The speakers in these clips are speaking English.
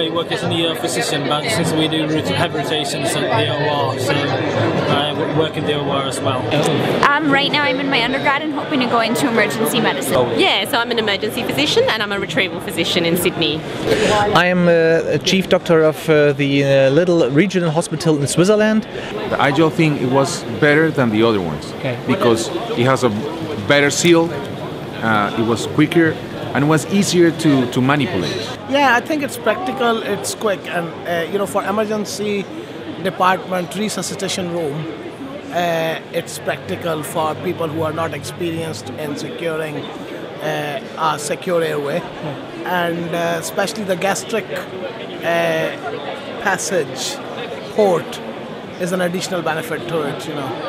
I work as an ER physician, but since we do have rotations at the OR, so I work in the OR as well. Right now I'm in my undergrad and hoping to go into emergency medicine. Yeah, so I'm an emergency physician and I'm a retrieval physician in Sydney. I am a chief doctor of the little regional hospital in Switzerland. The iGel thing, it was better than the other ones because it has a better seal, it was quicker, and it was easier to manipulate. Yeah, I think it's practical, it's quick, and for emergency department resuscitation room, it's practical for people who are not experienced in securing a secure airway, and especially the gastric passage port is an additional benefit to it,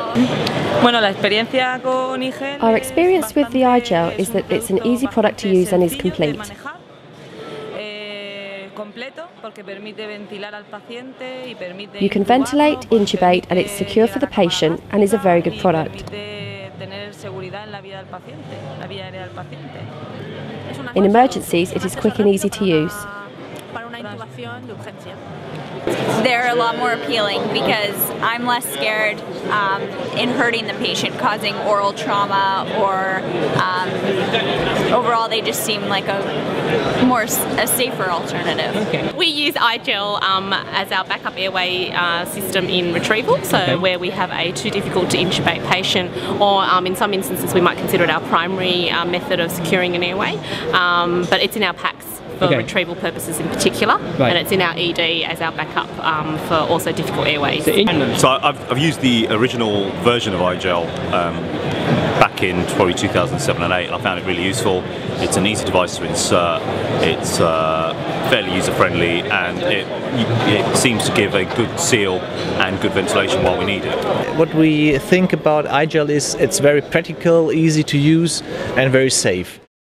Our experience with the iGel is that it's an easy product to use and is complete. You can ventilate, intubate, and it's secure for the patient and is a very good product. In emergencies, it is quick and easy to use. They're a lot more appealing because I'm less scared in hurting the patient, causing oral trauma, or overall they just seem like a safer alternative. Okay. We use iGel as our backup airway system in retrieval, so where we have a too difficult to intubate patient, or in some instances we might consider it our primary method of securing an airway, but it's in our packs for retrieval purposes in particular, and it's in our ED as our backup for also difficult airways. So I've used the original version of iGel back in probably 2007 and 8, and I found it really useful. It's an easy device to insert, it's fairly user-friendly, and it seems to give a good seal and good ventilation while we need it. What we think about iGel is it's very practical, easy to use, and very safe.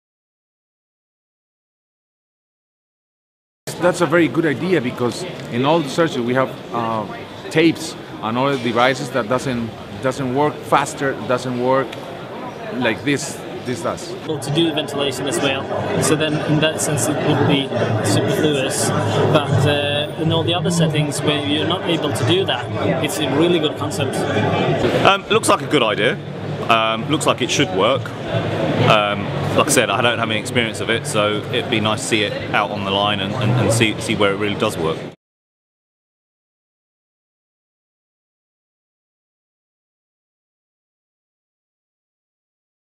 That's a very good idea because in all the surgery we have tapes and other devices that doesn't work faster, doesn't work like this does. To do the ventilation as well, so then in that sense it would be superfluous, but in all the other settings where you're not able to do that, it's a really good concept. Looks like a good idea. Looks like it should work. Like I said, I don't have any experience of it, so it'd be nice to see it out on the line and see where it really does work.